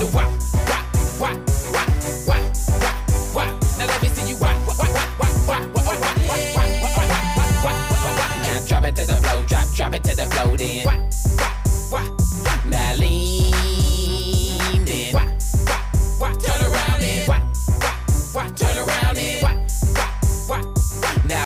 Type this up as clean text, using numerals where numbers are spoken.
you wop, wop, wop, wop, wop, wop, wop. Now let me see you wop, wop, wop, wop, wop, wop, wop, wop. Now drop it to the floor, drop it to the floor then. Now lean